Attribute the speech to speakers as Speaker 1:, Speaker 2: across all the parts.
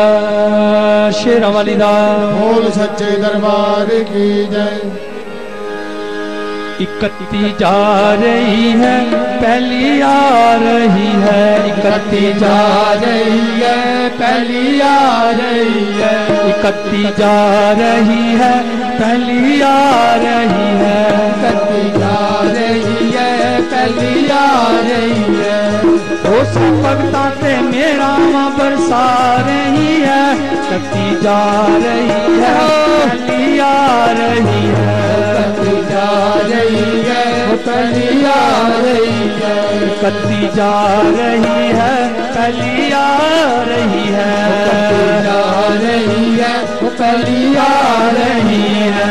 Speaker 1: शेरा वाली दा
Speaker 2: बोल सच्चे दरबार की जय।
Speaker 1: 31 जा रही है पहली आ रही है, 31 जा रही है पहली आ रही है, 31 जा रही है पहली आ रही है, 31 जा रही है पहली आ रही है। वो सब भगता ते मेरा बरसा रही है, 31 जा रही है पहली आ रही है, 31 जा रही है पहली आ रही है, 31 जा रही है पहली आ रही है, 31 जा रही है पहली आ रही है।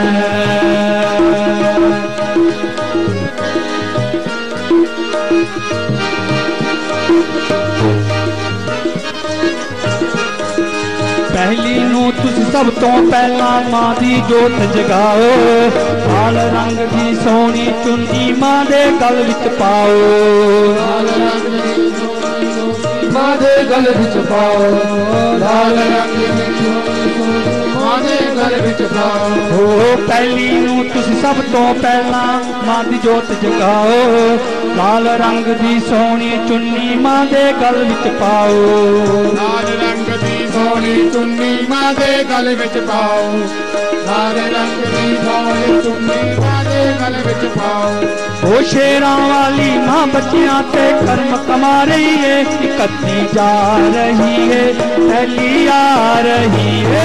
Speaker 1: पहली नू तुस सब तो पहला मां दी जोत जगाओ, लाल रंग दी सोनी चुन्नी मां दे गल विच पाओ,
Speaker 2: लाल रंग दी सोनी मां दे गल विच पाओ, लाल रंग दी सोनी मां दे गल विच पाओ।
Speaker 1: ओ पहली नू तुस सब तो पहला मां दी जोत जगाओ, लाल रंग दी सोनी चुन्नी मां दे गल विच पाओ,
Speaker 2: लाल रंग दी सोनी चुन्नी मां दे गल विच पाओ, लाल रंग दी सोनी चुन्नी मां दे गल विच पाओ।
Speaker 1: ओ शेरां वाली मां बच्चियां ते कर्म कमा रही है, 31 जा रही है पहली आ रही है,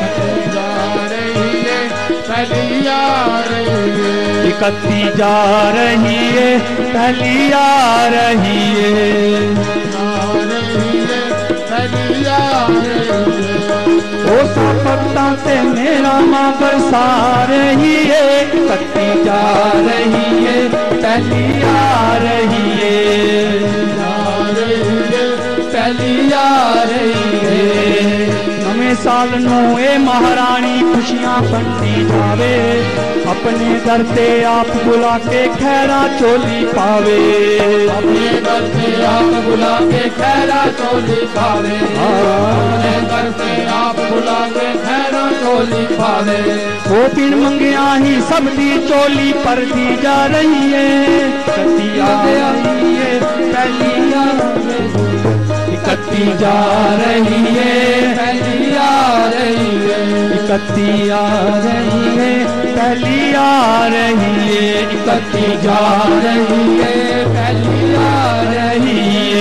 Speaker 2: जा रही है पहली आ रही है,
Speaker 1: 31 जा रही है पहली आ रही है,
Speaker 2: जा रही है पहली आ रही है।
Speaker 1: ओ सब भगतां ते मेरा मां बरसा रही है, 31 जा रही है पहली आ रही है,
Speaker 2: जा रही है
Speaker 1: पहली आ रही है। नवे साल नू ए महारानी खुशियां बनती जावे, अपने दर ते आप बुला के खैरा चोली पावे,
Speaker 2: अपने दर से आप बुला के खैरा चोली पावे, अपने दर से आप बुला के खैरा चोली पावे।
Speaker 1: वो बिन मंगिया ही सब दी चोली पर दी जा रही है, 31 आ रही है पहली आ रही है, 31 जा रही है पहली आ रही है, 31 आ रही है पहली आ रही है, 31 जा रही है पहली आ रही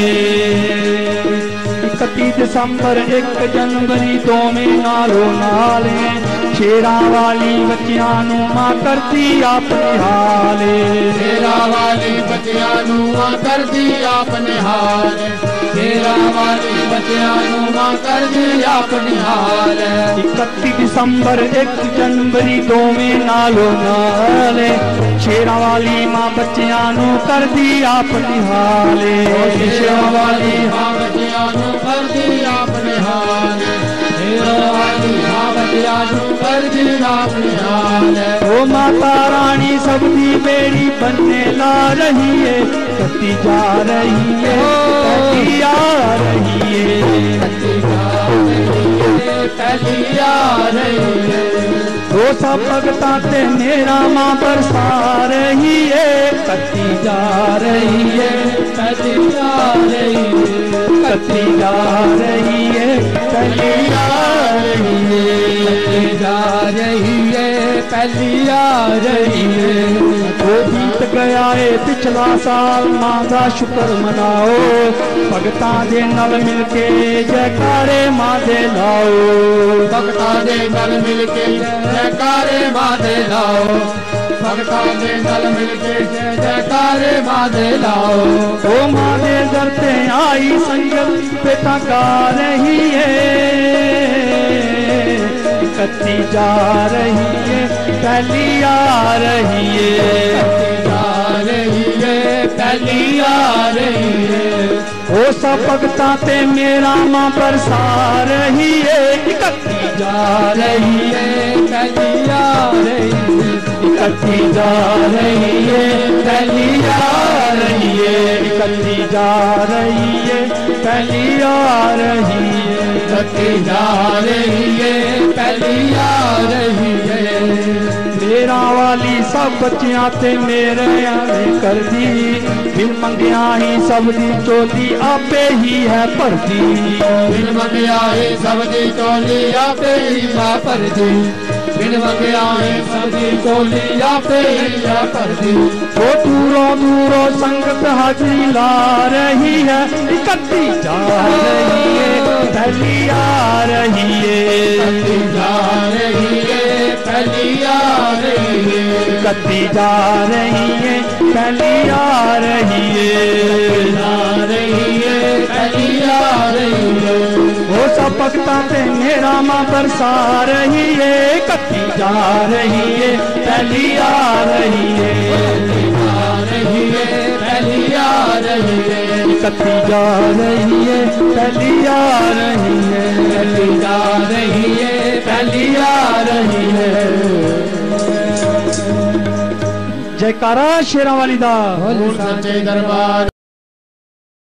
Speaker 1: है। 31 दिसंबर 1 जनवरी दोवें नालों नाल शेरा वाली बच्चियां नू मां करती अपने हाले,
Speaker 2: शेरा वाली बच्चियां नू मां करदी अपने हाल, शेरा वाली बच्चियां नू मां करदी अपने हाल।
Speaker 1: 31 दिसंबर 1 जनवरी दोवें नालों नाल शेरा वाली मां बच्चियां नू करदी अपने हाले,
Speaker 2: शेरा वाली मां बच्चियां नू करदी अपने हाल, शेरा वाली मां बच्चियां नू करदी अपने हाल।
Speaker 1: ओ माता रानी सब दी बेड़ी बनने ला रही है, 31 जा रही है पहली आ रही है,
Speaker 2: 31 जा रही है पहली आ रही है।
Speaker 1: वो सब भगतां ते मेरा मां बरसा रही है, 31 जा रही है पहली आ रही है, 31 जा रही है पहली आ रही है, 31 जा रही है पहली आ रही है। वो बीत गया है पिछला साल मां दा शुक्र मनाओ, भगतां दे नाल मिल के जयकारे मां दे लाओ,
Speaker 2: भगतां दे नाल मिल के जयकारे मां दे लाओ, भगतां दे नाल मिल के जयकारे मां दे लाओ।
Speaker 1: ओ मां दे दर ते आई संगत बेटा गा रही है, 31 जा रही है पहली आ रही है,
Speaker 2: 31 जा रही है पहली आ रही है।
Speaker 1: ओ सब भगतां ते मेरा मां बरसा रही है, 31 जा रही है पहली आ रही है, इकट्ठी जा रही है पहली आ रही है, इकट्ठी जा रही है पहली आ रही है,
Speaker 2: इकट्ठी जा रही है पहली आ रही है।
Speaker 1: मेरा वाली सब बच्चियां ते मेरे आने कर दी, बिन मंगिया ही सब दी चोली आपे ही है पर दी,
Speaker 2: बिन मंगिया ही सब दी चोली आपे ही है पर दी, बिन मंगिया ही सब दी चोली आपे ही है पर दी।
Speaker 1: वो दूरों दूरों संगत हाजरी ला रही है, इकट्ठी जा रही है पहली आ रही है,
Speaker 2: इकट्ठी जा रही है पहली आ रही है,
Speaker 1: इकट्ठी जा रही है पहली आ रही है,
Speaker 2: आ रही है पहली आ रही है।
Speaker 1: वो सब भक्तां ते मेरा मां बरसा रही है, इकट्ठी जा रही है पहली आ रही है,
Speaker 2: आ रही है पहली आ रही है,
Speaker 1: इकट्ठी जा रही है पहली आ रही है,
Speaker 2: इकट्ठी जा रही है पहली आ रही है।
Speaker 1: जयकारा शेरां वाली दा,
Speaker 2: बोल सच्चे दरबार